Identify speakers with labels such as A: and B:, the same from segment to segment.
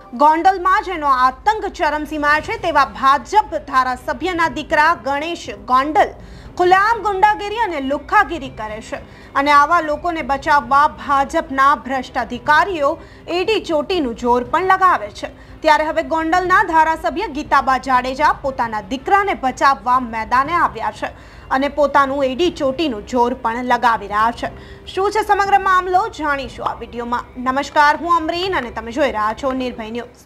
A: ગોંડલમાં જેનો આતંક ચરમસીમાએ છે તેવા ભાજપ ધારાસભ્યના દીકરા ગણેશ ગોંડલ ખુલ્લેઆમ ગુંડાગીરી અને લુખ્ખાગીરી કરે છે અને આવા લોકોને બચાવવા ભાજપના ભ્રષ્ટ અધિકારીઓ એડી ચોટીનું જોર પણ લગાવે છે। ત્યારે હવે ગોંડલના ધારાસભ્ય ગીતાબા જાડેજા પોતાના દીકરાને બચાવવા મેદાને આવ્યા છે અને પોતાનું એડી ચોટીનું જોર પણ લગાવી રહ્યા છે। શું છે સમગ્ર મામલો જાણીશું આ વિડીયોમાં। નમસ્કાર, હું અમરીન અને તમે જોઈ રહ્યા છો નિર્ભય ન્યૂઝ।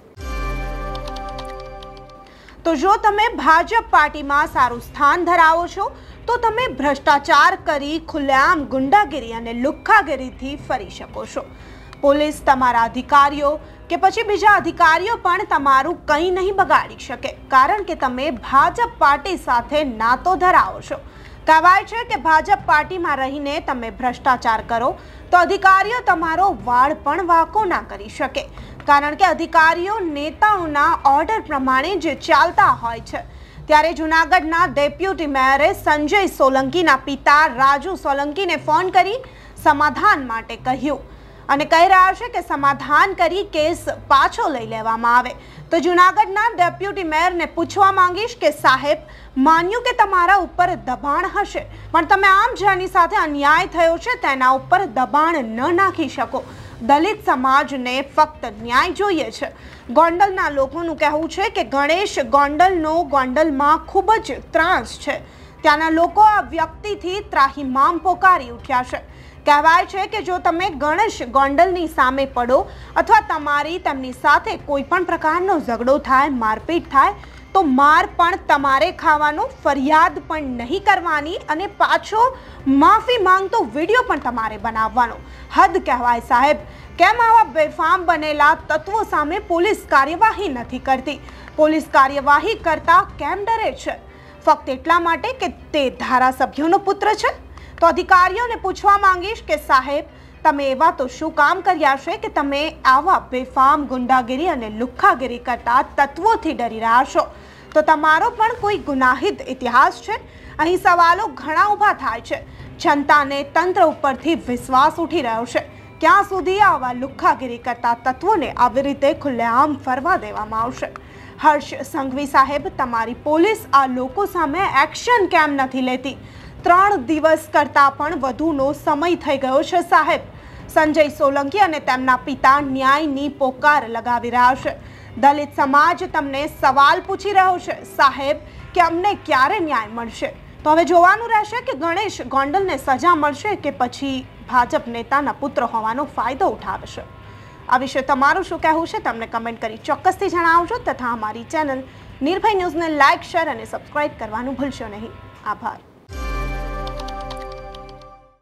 A: તો જો તમે ભાજપ પાર્ટીમાં સારું સ્થાન ધરાવો છો તો તમે ભ્રષ્ટાચાર કરી ખુલ્લેઆમ ગુંડાગીરી અને લુખ્ખાગીરીથી ફરી શકો છો। પોલીસ, તમારા અધિકારીઓ કે પછી બીજા અધિકારીઓ પણ તમારું કંઈ નહીં બગાડી શકે, કારણ કે તમે ભાજપ પાર્ટી સાથે નાતો ધરાવો છો। કહેવાય છે કે ભાજપ પાર્ટીમાં રહીને તમે ભ્રષ્ટાચાર કરો તો અધિકારીઓ તમારો વાળ પણ વાંકો ના કરી શકે, કારણ કે અધિકારીઓ નેતાઓના ઓર્ડર પ્રમાણે જ ચાલતા હોય છે। ત્યારે જૂનાગઢના ડેપ્યુટી મેયરે સંજય સોલંકીના પિતા રાજુ સોલંકીને ફોન કરી સમાધાન માટે કહ્યું અને કહી રહ્યા છે કે સમાધાન કરી કેસ પાછો લઈ લેવામાં આવે। તો જૂનાગઢના ડેપ્યુટી મેયરને પૂછવા માંગીશ કે સાહેબ, માન્યું કે તમારા ઉપર દબાણ હશે, પણ તમે આમ જેની સાથે અન્યાય થયો છે તેના ઉપર દબાણ ન નાખી શકો। દલિત સમાજને ફક્ત ન્યાય જોઈએ છે। ગોંડલના લોકોનું કહેવું છે કે ગણેશ ગોંડલનો ગોંડલમાં ખૂબ જ ત્રાસ છે। ત્યાંના લોકો આ વ્યક્તિથી ત્રાહિમામ પોકારી ઉઠ્યા છે। કહેવાય છે કે જો તમે ગણેશ ગોંડલની સામે પડો અથવા તમારી તેમની સાથે કોઈ પણ પ્રકારનો ઝઘડો થાય, મારપીટ થાય તો માર પણ તમારે ખાવાનો, ફરિયાદ પણ નહીં કરવાની અને પાછો માફી માંગતો વિડીયો પણ તમારે બનાવવાનો। હદ કહેવાય સાહેબ। કેમ આવા બેફામ બનેલા તત્વો સામે પોલીસ કાર્યવાહી નથી કરતી? પોલીસ કાર્યવાહી કરતા કેમ ડરે છે? ફક્ત એટલા માટે કે તે ધારાસભ્યનો પુત્ર છે? તો અધિકારીઓને પૂછવા માંગીશ કે સાહેબ, તમે એવા તો શું કામ કર્યા છે કે તમે આવા બેફામ ગુંડાગીરી અને લુખ્ખાગીરી કરતા તત્વોથી ડરી રહ્યા છો? તો તમારો પણ કોઈ ગુનાહિત ઇતિહાસ છે? અહીં સવાલો ઘણા ઊભા થાય છે। જનતાને તંત્ર ઉપરથી વિશ્વાસ ઉઠી રહ્યો છે। ક્યાં સુધી આવા લુખ્ખાગીરી કરતા તત્વોને આવી રીતે ખુલ્લેઆમ ફરવા દેવામાં આવશે? હર્ષ સંઘવી સાહેબ, તમારી પોલીસ આ લોકો સામે એક્શન કેમ નથી લેતી? 3 દિવસ કરતાં પણ વધુનો સમય થઈ ગયો છે સાહેબ। સંજય સોલંકી અને તેમના પિતા ન્યાયની પોકાર લગાવી રહ્યા છે। દલિત સમાજ તમને સવાલ પૂછી રહ્યો છે સાહેબ કે અમને ક્યારે ન્યાય મળશે? તો હવે જોવાનું રહેશે કે ગણેશ ગોંડલને સજા મળશે કે પછી ભાજપ નેતાના પુત્ર હોવાનો ફાયદો ઉઠાવશે। આ વિશે તમારું શું કહેવું છે? તમને કમેન્ટ કરી ચોક્કસથી જણાવજો તથા અમારી ચેનલ નિર્ભય ન્યૂઝને લાઇક, શેર અને સબસ્ક્રાઇબ કરવાનું ભૂલશો નહીં। આભાર।